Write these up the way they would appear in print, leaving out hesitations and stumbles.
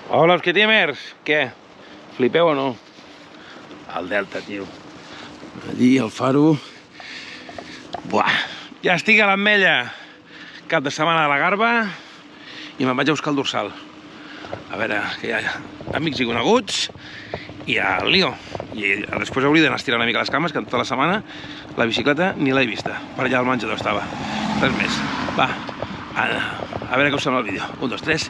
Hola, Skitimers! Què? Flipeu o no? El Delta, tio. Allí, el faro. Buah! Ja estic a l'Ametlla. Cap de setmana a la Garba i me'n vaig a buscar el dorsal. A veure, que hi ha amics i coneguts i el lío. I després hauria d'anar a estirar una mica les cames, que tota la setmana la bicicleta ni l'he vista. Per allà al menjador estava. Res més. Va, a veure què us sembla el vídeo. 1, 2, 3...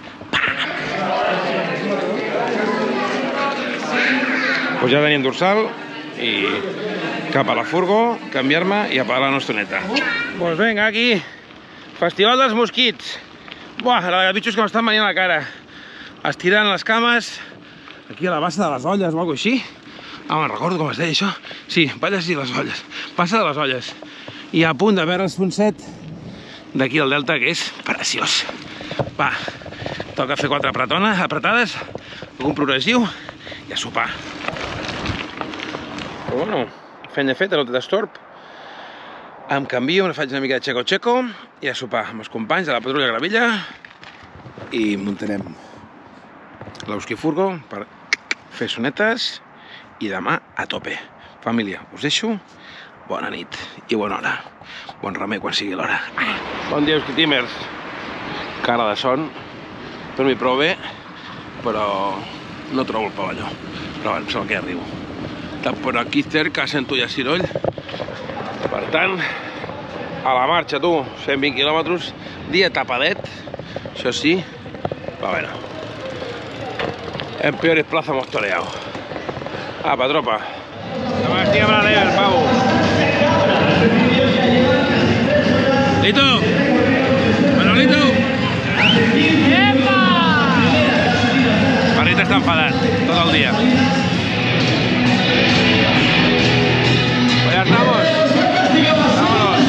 Pues ja tenim dorsal i cap a la furgo, canviar-me i apagar la nostra neta. Pues vinga, aquí, Festival dels Mosquits. Buah, la de bitxos que m'estan venint a la cara. Estirant les cames, aquí a la bassa de les olles o alguna cosa així. Ah, me'n recordo com es deia això. Sí, balles i les olles. Bassa de les olles. I a punt de veure el sunset d'aquí al Delta, que és preciós. Va, toca fer 4 apretades, algun progressiu i a sopar. Però bueno, feina feta, no té d'estorb. Em canvio, me faig una mica de xeco i a sopar amb els companys de la Patrulla Gravilla i muntarem l'Euskifurgo per fer sonetes i demà a tope. Família, us deixo. Bona nit i bona hora. Bon remei quan sigui l'hora. Bon dia, Skitimers. Cara de son. Dormi prou bé, però no trobo el pavelló. Però em sembla que ja arribo. Està per aquí cerca, sento ja Ciroll. Per tant, a la marxa, tu. 120 quilòmetres, dia tapadet. Això sí, però bueno. En peores plazas hemos toreado. Apa, tropa. Demà estic amb la neva, el pavo. Lito! Manolito! Epa! Marrita està enfadat, tot el dia. Pues ya estamos. Vámonos.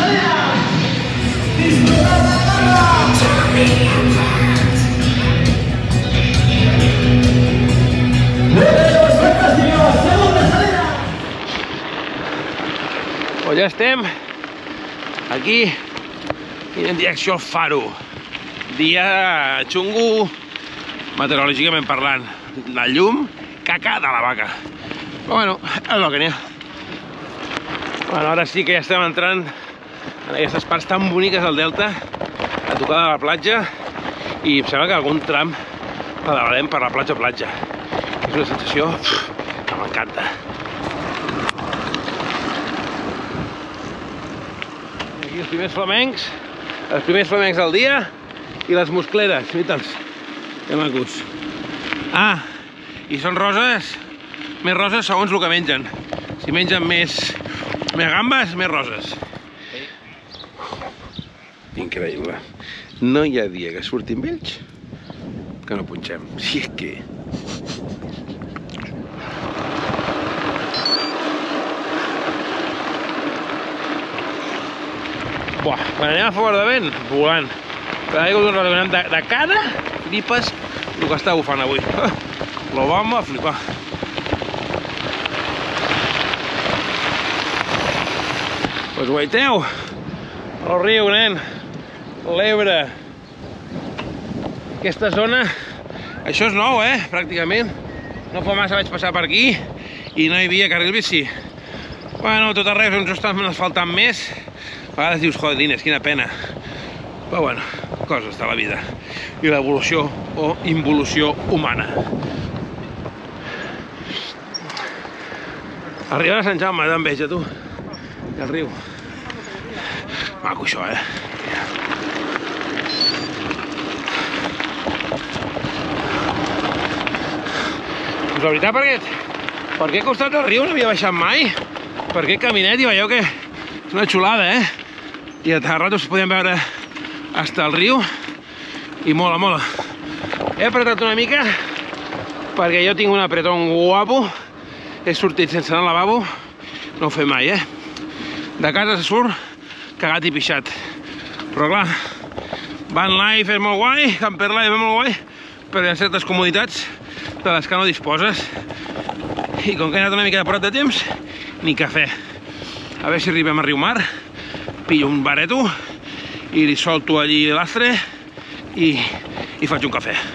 Pues ja estem aquí en direcció al faro. Dia xungo, meteorològicament parlant. La llum, caca de la vaca. Però bueno, és el que n'hi ha. Bueno, ara sí que ja estem entrant en aquestes parts tan boniques del Delta, a tocar de la platja, i em sembla que algun tram pedalarem per la platja. És una sensació que m'encanta. Aquí els primers flamencs del dia i les muscleres, mira'ls, que macos. Ah, i són roses, més roses segons el que mengen. Si mengen més gambes, més roses. Increïble. No hi ha dia que surtin vells que no punxem. Si és que... Buah, quan anem a favor de vent, volant. Però ha hagut un radionant de cara, flipes el que està bufant avui. Lo vamos a flipar. Pues guaiteu, el riu, nen, l'Ebre. Aquesta zona, això és nou, pràcticament. No fa massa vaig passar per aquí i no hi havia carril bici. Bueno, tot arreu ens estan asfaltant més. A vegades dius, jodines, quina pena. Però bueno, coses de la vida. I l'evolució o involució humana. Arribar a Sant Jaume, d'enveja, tu. I el riu. Maco, això, Doncs la veritat, per aquest costat del riu no havia baixat mai. Per aquest caminet i veieu que és una xulada, I a ratos podem veure fins al riu i mola. He apretat una mica perquè jo tinc un apretón guapo. He sortit sense anar al lavabo, no ho fem mai, De casa se surt cagat i pixat. Però clar, van life és molt guai, camper life és molt guai, però hi ha certes comoditats de les que no disposes. I com que he anat una mica de prop de temps, ni cafè. A veure si arribem a Riumar, pillo un bareto i li solto allí l'astre i faig un cafè.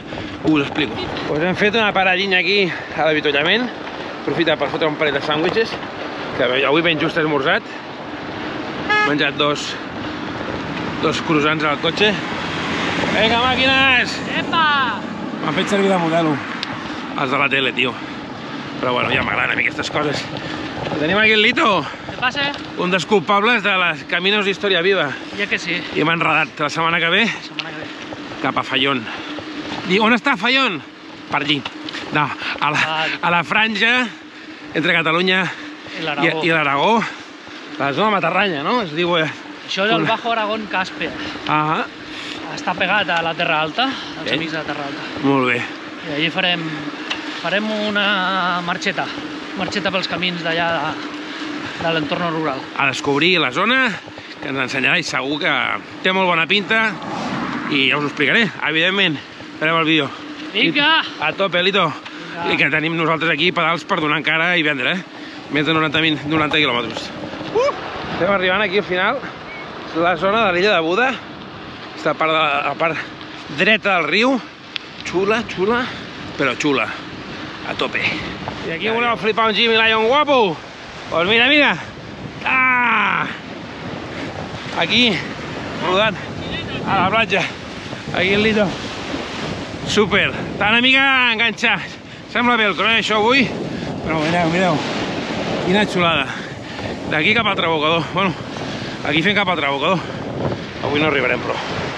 Us explico. Pues hem fet una paradinha aquí a l'avituallament. Aprofita per fotre un parell de sàndwiches, que avui ben just he esmorzat. He menjat dos croissants al cotxe. Vinga, màquines! Epa! M'han fet servir de modelo. Els de la tele, tio. Però bueno, ja m'agraden a mi aquestes coses. Tenim aquí el Lito. Què passa? Un dels culpables de les Caminos d'Història Viva. Ja que sí. I m'ha enredat la setmana que ve cap a Fallón. I on està Fallón? Per allí. No, a la franja entre Catalunya i l'Aragó. La zona matarranya, no? Es diu... Això és el Bajo Aragón Caspe. Ah. Està pegat a la Terra Alta, als amics de la Terra Alta. Molt bé. I allí farem una marxeta pels camins d'allà de l'entorn rural. A descobrir la zona, que ens ensenyarà i segur que té molt bona pinta i ja us ho explicaré, evidentment. Farem el vídeo. Vinga! A tope, Lito. I que tenim nosaltres aquí pedals per donar encara i vendre, Més de 90 quilòmetres. Estem arribant aquí al final, la zona de l'illa de Buda. Està a part dreta del riu. Xula, però xula. A tope. I aquí voleu flipar un Jimmy Lion guapo? Pues mira. Ah! Aquí, rodant a la platja. Aquí el Lito. Super. Tan amiga enganxat. Sembla bé el croll això avui, però mireu. Quina xulada. D'aquí cap al Trabucador. Bueno, aquí fem cap al Trabucador. Avui no arribarem, però.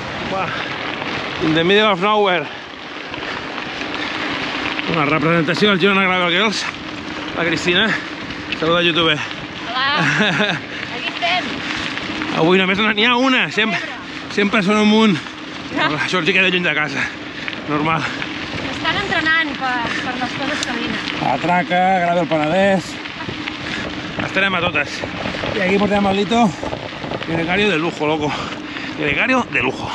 In the middle of nowhere. Una representació del Girona Gravel Girls. La Cristina. Saluda, YouTube. Hola, aquí estem. Avui només n'hi ha una. Sempre són amunt. Això els hi queda lluny de casa. Normal. Estan entrenant per les coses que vinen. La Traca, Gravel Penedès. Estarem a totes. I aquí portem el Lito. Gregario de lujo, loco. Gregario de lujo.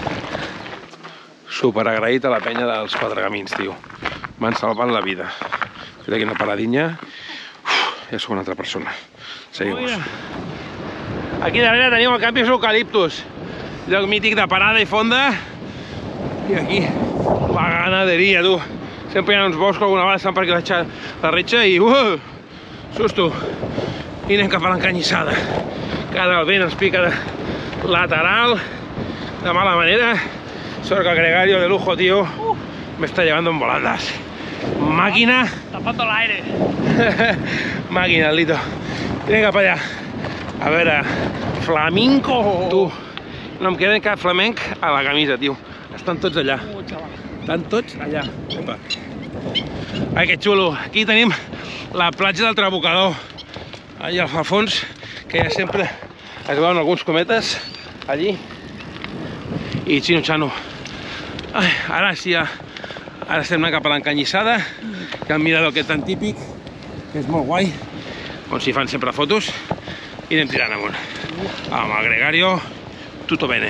Super agraït a la penya dels Quatre Camins, tio. M'han salvat la vida. Fet aquí una paradinha. Ja sóc una altra persona. Seguim-nos. Aquí darrere tenim el Campus Eucaliptus. Lloc mític de parada i fonda. I aquí, la ganaderia, tu. Sempre hi ha uns boscs que alguna vegada estan per aquí la retxa i... susto. I anem cap a l'encanyissada. Cada el vent ens pica de lateral, de mala manera. Sort que el Gregario de lujo, tío, me está llevando en volandas. Máquina. Tapando el aire. Máquina, Lito. Vinga cap allà. A veure, flamenco. Tu, no em queda cap flamenc a la camisa, tio. Estan tots allà. Estan tots allà. Opa. Ai, que xulo. Aquí tenim la platja del Trabucador. Allà al fons, que ja sempre es veuen alguns cometes allí. I Chino Chano. Ai, ara sí, ara estem anant cap a l'encanyissada, que el mirador aquest tan típic, que és molt guai, on s'hi fan sempre fotos, i anem tirant amunt. Amb el Gregario, tutto bene.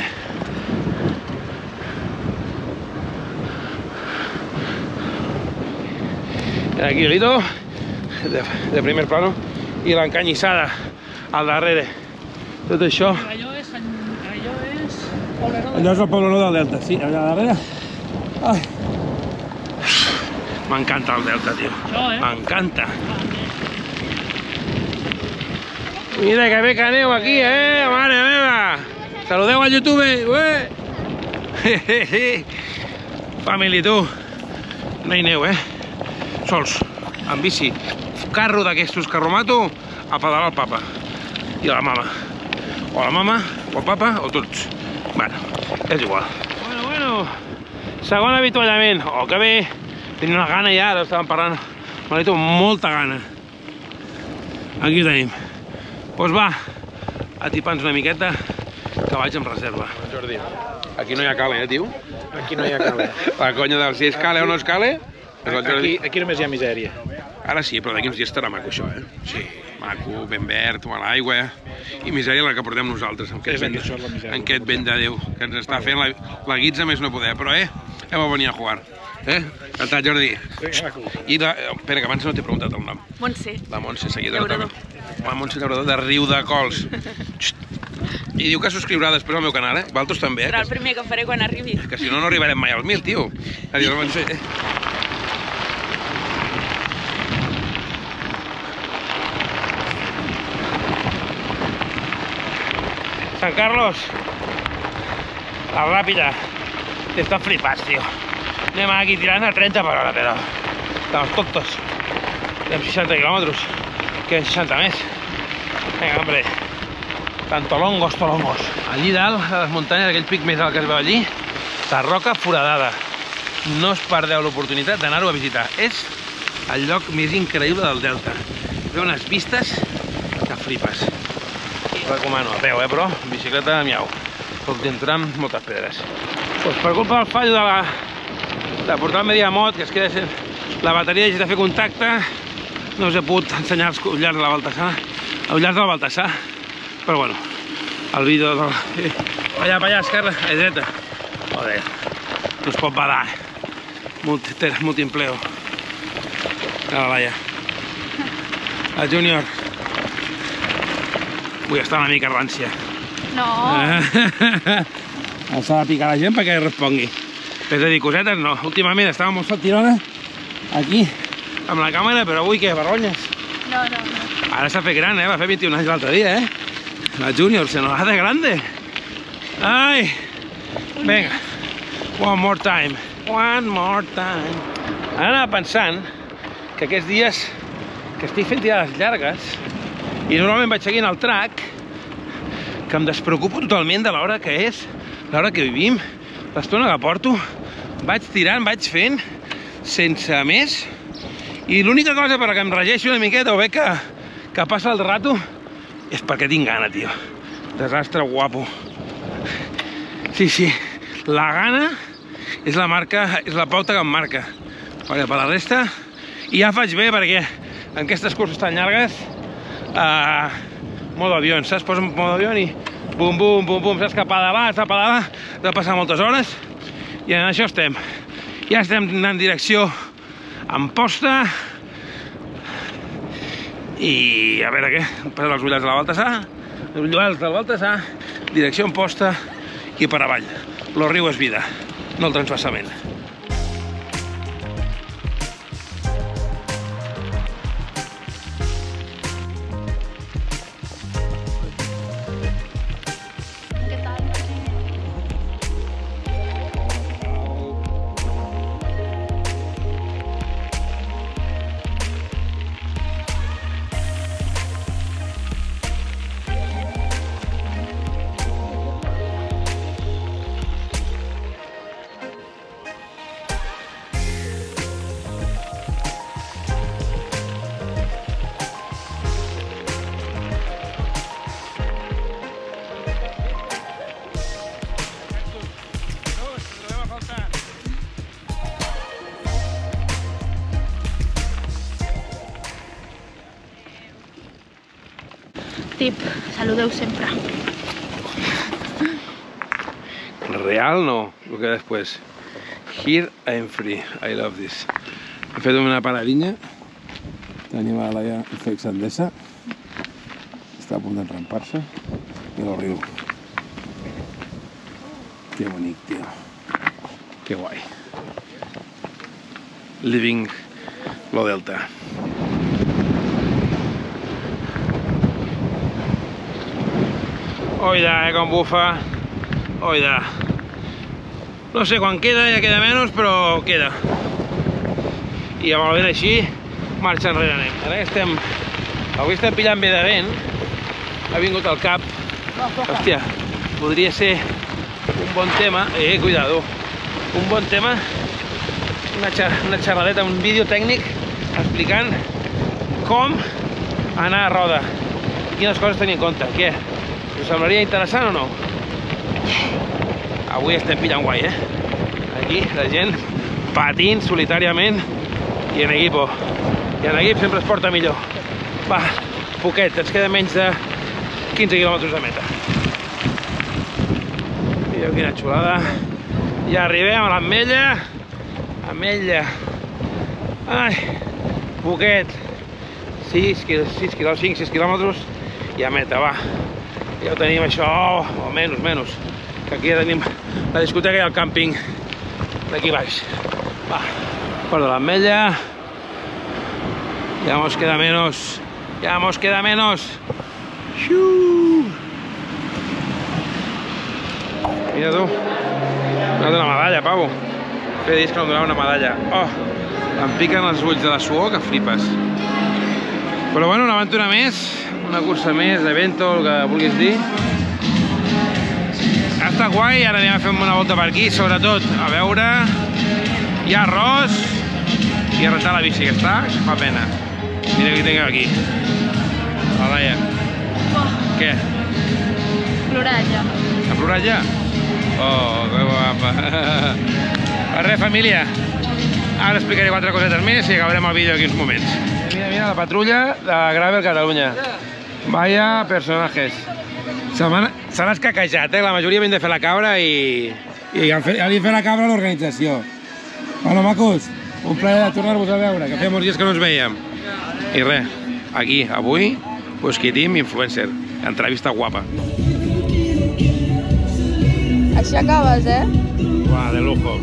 I aquí el Lito, de primer plano, i l'encanyissada al darrere. Tot això... Allò és Allò és el Poblenou del Delta, sí, allà darrere. Ai. M'encanta el Delta, tio. M'encanta. Mira que bé que aneu aquí, mare meva. Saludeu al YouTube. Family, tu. No hi aneu, sols, amb bici. Carro d'aquestos que romato a pedalar el papa. I la mama. O la mama, o el papa, o tots. Bueno, és igual. Bueno. Segon avituallament. Oh, que bé. Tenia una gana ja, ara estàvem parlant. Malito, molta gana. Aquí ho tenim. Doncs va, atipar-nos una miqueta, que vaig amb reserva. Jordi, aquí no hi ha cale, tio? Aquí no hi ha cale. La conya del si és cale o no és cale? Aquí només hi ha misèria. Ara sí, però d'aquí uns dies estarà maco això, Sí, maco, ben verd, a l'aigua. I misèria la que portem nosaltres, amb aquest vent de Déu, que ens està fent la guitza més no poder. Però, heu de venir a jugar. Encantat, Jordi. I espera, que abans no t'he preguntat el nom. Montse. La Montse, seguidora també. La Montse Llaurador de Riudecols. I diu que subscriurà després al meu canal, eh? Valtos també, Serà el primer que faré quan arribi. que si no, no arribarem mai als 1000, tio. Adiós, Montse. San Carlos, la ràpida. Estan flipats, tio. Anem aquí tirant a 30 per hora, però estamos tontos. Anem 60 quilòmetres, queden 60 més. Vinga, hombre. Tant tolongos. Allí dalt, a les muntanyes, aquell pic més alt que es veu allí, la roca foradada. No us perdeu l'oportunitat d'anar-ho a visitar. És el lloc més increïble del delta. Veu unes vistes que flipes. Recomano, a peu, però en bicicleta, miau. Poc d'entram, moltes pedres. Pues per culpa del fallo de portar el Mediamod, que es queda la bateria deixa de fer contacte, no us he pogut ensenyar els ullars de la Baltasar, però bueno, el vídeo del... allà, esquerra, a dreta. Joder, no es pot badar, multiempleo. A la Laia. El Júnior. Vull estar una mica rància. No. S'ha de picar la gent perquè respongui. És a dir, cosetes no. Últimament estava molt saltirona aquí amb la càmera, però avui què, vergonyes? No. Ara s'ha fet gran, va fer 21 anys l'altre dia, La Júnior se nos hace grande. Ai! Vinga. One more time. Ara anava pensant que aquests dies que estic fent tirades llargues i normalment vaig seguint el track, que em despreocupo totalment de l'hora que és, l'hora que vivim, l'estona que porto, vaig tirant, vaig fent, sense més, i l'única cosa per que em regeixi una miqueta o bé que passa el rato és perquè tinc gana, tio. Desastre guapo. Sí, la gana és la marca, és la pauta que em marca. Perquè per la resta, i ja faig bé perquè en aquestes curses tan llargues, modo avió, saps? Posa modo avió i bum, saps que pedalar, de passar moltes hores, i en això estem. Ja estem anant en direcció a Amposta, i a veure què, passar els ullals de la Baltasar, direcció a Amposta i per avall. Lo riu és vida, no el transvasament. Tip, saludeu sempre. Real no, el que després. Here I am free, I love this. Hem fet una paradinha. Tenim a la Laia el Feix Endesa. Està a punt d'enrampar-se. I el riu. Que bonic, tio. Que guai. Living lo Delta. Oida, com bufa. Oida. No sé quan queda, ja queda menys, però queda. I amb el vent així, marxa enrere anem. Ara avui estem pillant bé de vent. Ha vingut al cap. Hòstia, podria ser un bon tema. Cuidado. Un bon tema. Una xerradeta, un vídeo tècnic explicant com anar a roda. Quines coses tenir en compte. Què? Us semblaria interessant o no? Avui estem pillant guai, Aquí la gent patint solitàriament i en equipo. I en equip sempre es porta millor. Va, poquet, ens queda menys de 15 quilòmetres de meta. Mireu quina xulada. Ja arribem a l'Ametlla. Ametlla. Ai, poquet. 6 quilòmetres i a meta, va. Ja ho tenim això, o menys. Que aquí ja tenim la discoteca i el càmping d'aquí baix. Va, Port de l'Ametlla. Ya mos queda menos. Xiu! Mira tu. M'ha donat una medalla, pavo. Feia dies que no em donava una medalla. Oh, em piquen els ulls de la suor que flipes. Però bueno, una aventura més, una cursa més, d'evento, el que vulguis dir. Ha estat guai, ara anem a fer una volta per aquí, sobretot a veure... Hi ha arròs i a rentar la bici, que està, que fa pena. Mira qui tinc aquí. La Laia. Què? Plorat ja. Ha plorat ja? Oh, que guapa. Per res, família. Ara explicaré 4 cosetes més i acabarem el vídeo aquí uns moments. Mira, la patrulla de Gravel Catalunya. Vaya personajes. Se l'han escaquejat, la majoria havien de fer la cabra i han fet la cabra a l'organització. Bueno, macos, un plaer de tornar-vos a veure, que feia molts dies que no ens veiem. I res, aquí, avui, Whisky Team Influencer, entrevista guapa. Així acabes, Uah, de lujo.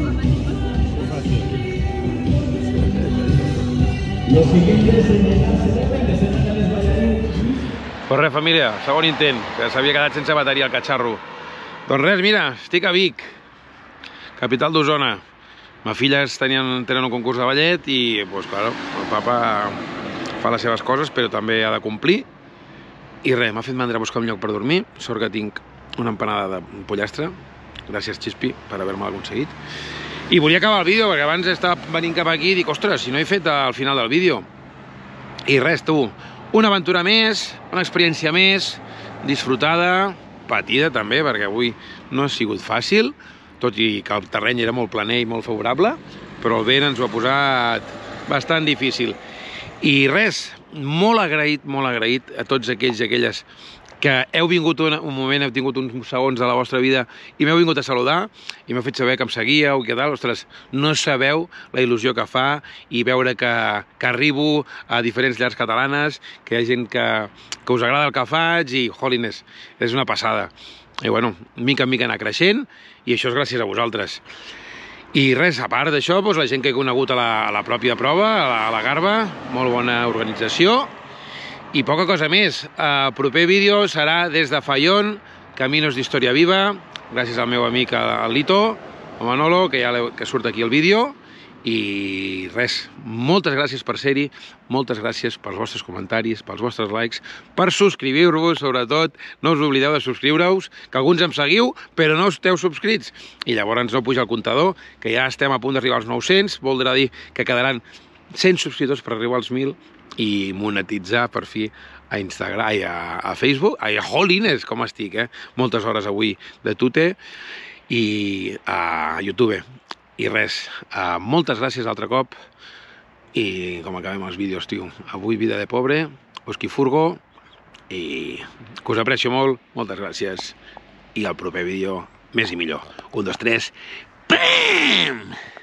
Pues res, família, segon intent, que s'havia quedat sense bateria el catxarro. Doncs res, mira, estic a Vic, capital d'Osona. Ma filles tenen un concurs de ballet i, doncs, claro, el papa fa les seves coses, però també ha de complir. I res, m'ha fet mandra a buscar un lloc per dormir. Sort que tinc una empanada de pollastre. Gràcies, Xispi, per haver-me aconseguit. I volia acabar el vídeo, perquè abans estava venint cap aquí i dic, ostres, si no he fet al final del vídeo. I res, tu, una aventura més, una experiència més, disfrutada, patida també, perquè avui no ha sigut fàcil, tot i que el terreny era molt planer i molt favorable, però el vent ens ho ha posat bastant difícil. I res, molt agraït a tots aquells i aquelles que heu vingut un moment, heu tingut uns segons de la vostra vida i m'heu vingut a saludar i m'heu fet saber que em seguíeu i que tal, ostres, no sabeu la il·lusió que fa i veure que arribo a diferents llars catalanes, que hi ha gent que us agrada el que faig i, jolines, és una passada. I bueno, mica en mica anar creixent i això és gràcies a vosaltres. I res, a part d'això, la gent que he conegut a la pròpia prova, a la Garba, molt bona organització. I poca cosa més, el proper vídeo serà des de Faión, Caminos d'Història Viva, gràcies al meu amic el Lito, el Manolo, que surt aquí el vídeo. I res, moltes gràcies per ser-hi, moltes gràcies pels vostres comentaris, pels vostres likes, per subscriure-vos, sobretot, no us oblideu de subscriure-us, que alguns em seguiu, però no esteu subscrits. I llavors no puja el comptador, que ja estem a punt d'arribar als 900, voldrà dir que quedaran 100 subscriptors per arribar als 1.000 i monetitzar per fi a Instagram i a Facebook, a Jolines, com estic, moltes hores avui de tute i a YouTube. I res, moltes gràcies altre cop i com acabem els vídeos, tio, avui vida de pobre, Whisky Furgo i que us aprecio molt, moltes gràcies i al proper vídeo més i millor. 1, 2, 3, PAM!